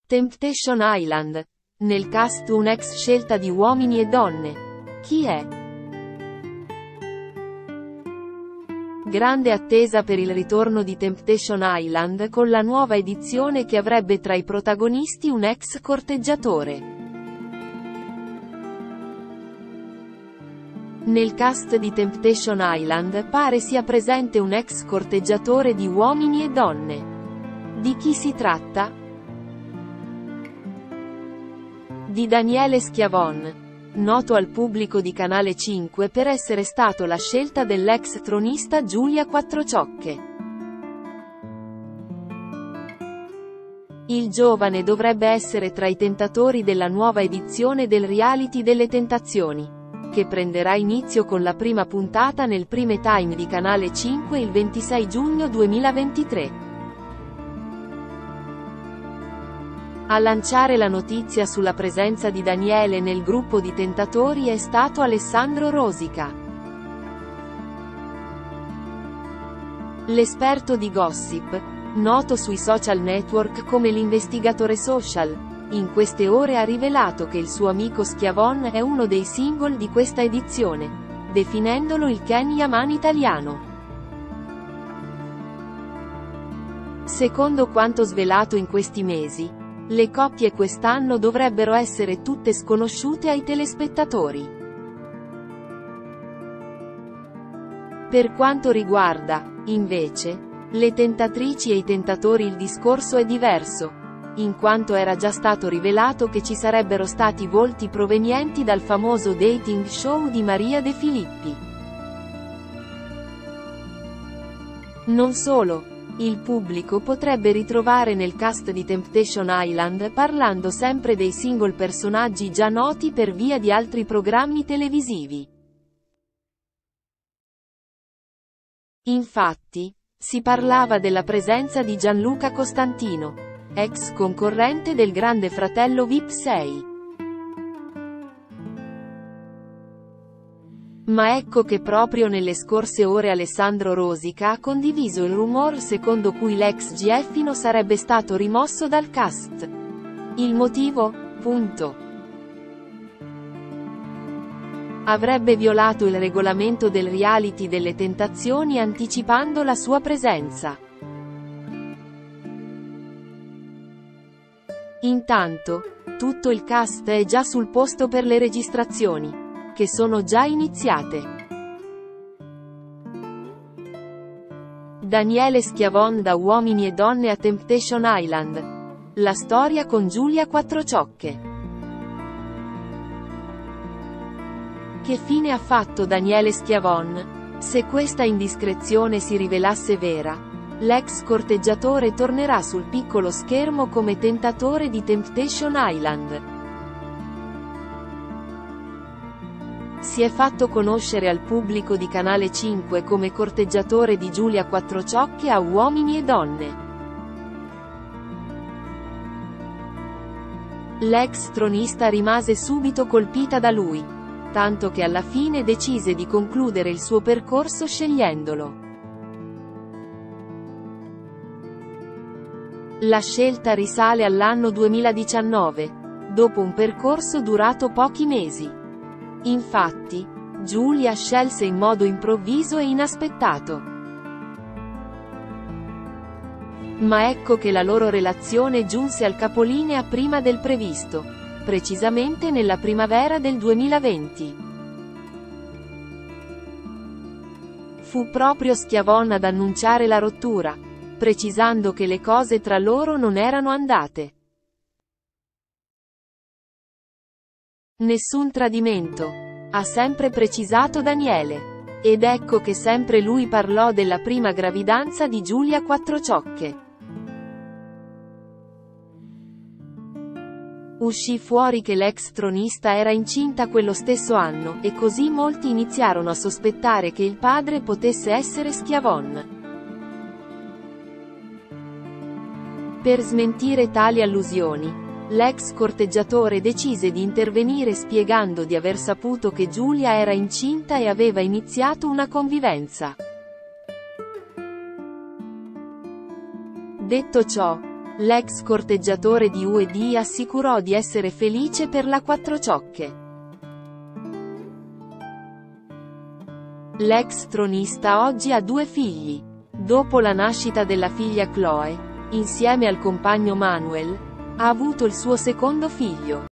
Temptation Island. Nel cast un'ex scelta di uomini e donne. Chi è? Grande attesa per il ritorno di Temptation Island con la nuova edizione che avrebbe tra i protagonisti un ex corteggiatore. Nel cast di Temptation Island pare sia presente un ex corteggiatore di uomini e donne. Di chi si tratta? Di Daniele Schiavon, noto al pubblico di Canale 5 per essere stato la scelta dell'ex tronista Giulia Quattrociocche. Il giovane dovrebbe essere tra i tentatori della nuova edizione del reality delle tentazioni, che prenderà inizio con la prima puntata nel prime time di Canale 5 il 26 giugno 2023. A lanciare la notizia sulla presenza di Daniele nel gruppo di tentatori è stato Alessandro Rosica. L'esperto di gossip, noto sui social network come l'investigatore social, in queste ore ha rivelato che il suo amico Schiavon è uno dei single di questa edizione, definendolo il Ken Yaman italiano. Secondo quanto svelato in questi mesi, le coppie quest'anno dovrebbero essere tutte sconosciute ai telespettatori. Per quanto riguarda, invece, le tentatrici e i tentatori il discorso è diverso, in quanto era già stato rivelato che ci sarebbero stati volti provenienti dal famoso dating show di Maria De Filippi. Non solo. Il pubblico potrebbe ritrovare nel cast di Temptation Island parlando sempre dei single personaggi già noti per via di altri programmi televisivi. Infatti, si parlava della presenza di Gianluca Costantino, ex concorrente del Grande Fratello VIP 6. Ma ecco che proprio nelle scorse ore Alessandro Rosica ha condiviso il rumor secondo cui l'ex GFino sarebbe stato rimosso dal cast. Il motivo? Avrebbe violato il regolamento del reality delle tentazioni anticipando la sua presenza. Intanto, tutto il cast è già sul posto per le registrazioni, che sono già iniziate. Daniele Schiavon da Uomini e Donne a Temptation Island. La storia con Giulia Quattrociocche. Che fine ha fatto Daniele Schiavon? Se questa indiscrezione si rivelasse vera, l'ex corteggiatore tornerà sul piccolo schermo come tentatore di Temptation Island. Si è fatto conoscere al pubblico di Canale 5 come corteggiatore di Giulia Quattrociocche a Uomini e Donne. L'ex tronista rimase subito colpita da lui, tanto che alla fine decise di concludere il suo percorso scegliendolo. La scelta risale all'anno 2019, dopo un percorso durato pochi mesi. Infatti, Giulia scelse in modo improvviso e inaspettato. Ma ecco che la loro relazione giunse al capolinea prima del previsto, precisamente nella primavera del 2020. Fu proprio Schiavon ad annunciare la rottura, precisando che le cose tra loro non erano andate. Nessun tradimento, ha sempre precisato Daniele. Ed ecco che sempre lui parlò della prima gravidanza di Giulia Quattrociocche. Uscì fuori che l'ex tronista era incinta quello stesso anno, e così molti iniziarono a sospettare che il padre potesse essere Schiavon. Per smentire tali allusioni, l'ex corteggiatore decise di intervenire spiegando di aver saputo che Giulia era incinta e aveva iniziato una convivenza. Detto ciò, L'ex corteggiatore di UED assicurò di essere felice per la quattrociocche. L'ex tronista oggi ha 2 figli. Dopo la nascita della figlia Chloe, insieme al compagno Manuel, ha avuto il suo secondo figlio.